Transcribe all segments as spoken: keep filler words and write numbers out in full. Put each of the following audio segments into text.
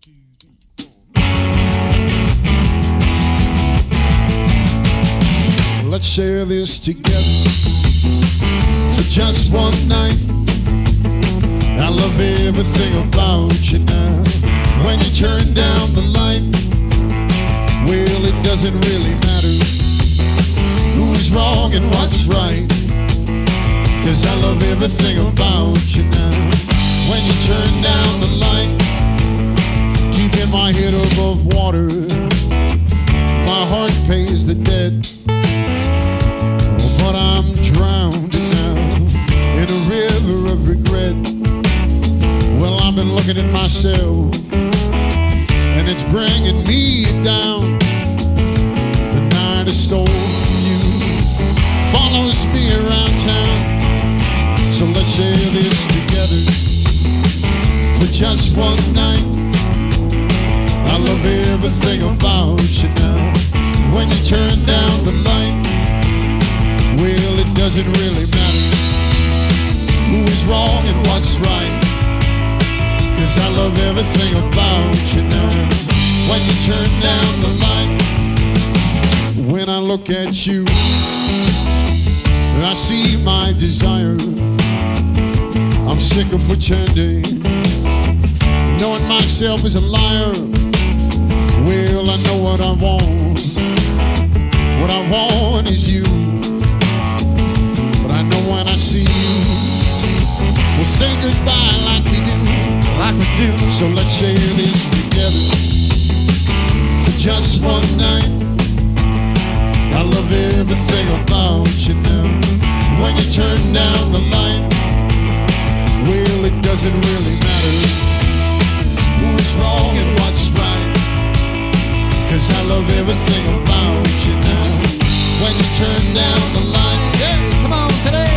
Let's share this together for just one night. I love everything about you now. When you turn down the light, well, it doesn't really matter who is wrong and what's right, 'cause I love everything about you now. When you turn down the light, keeping my head above water, my heart pays the debt. But I'm drowning now in a river of regret. Well, I've been looking at myself, and it's bringing me down. The night I stole from you follows me around town. So let's share this together for just one night. I love everything about you now. When you turn down the light, well, it doesn't really matter who is wrong and what's right, 'cause I love everything about you now. When you turn down the light, when I look at you, I see my desire. I'm sick of pretending, knowing myself is a liar. Well, I know what I want. What I want is you. I know when I see you, we'll say goodbye like we do, like we do. So let's share this together for just one night. I love everything about you now. When you turn down the light, well, it doesn't really matter who is wrong and what's right, 'cause I love everything about you now. When you turn down the light, yeah, come on today.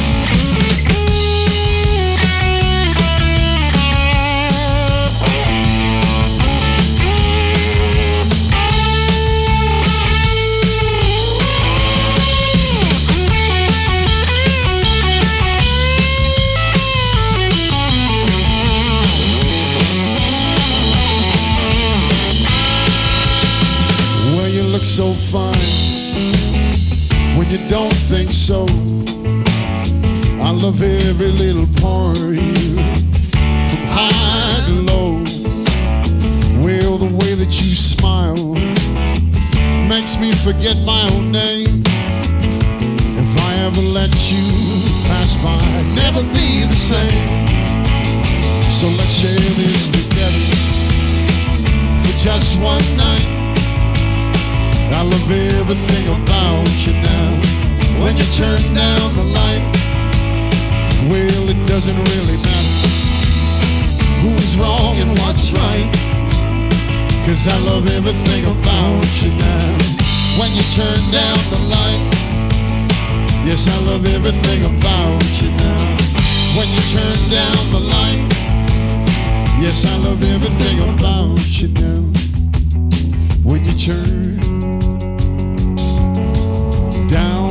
Well, you look so fine when you don't think so. I love every little part of you, from high to low. Well, the way that you smile makes me forget my own name. If I ever let you pass by, I'd never be the same. So let's share this together for just one night. I love everything about you now. When you turn down the light, well, it doesn't really matter who is wrong and what's right, 'cause I love everything about you now. When you turn down the light, yes, I love everything about you now. When you turn down the light, yes, I love everything about you now. When you turn down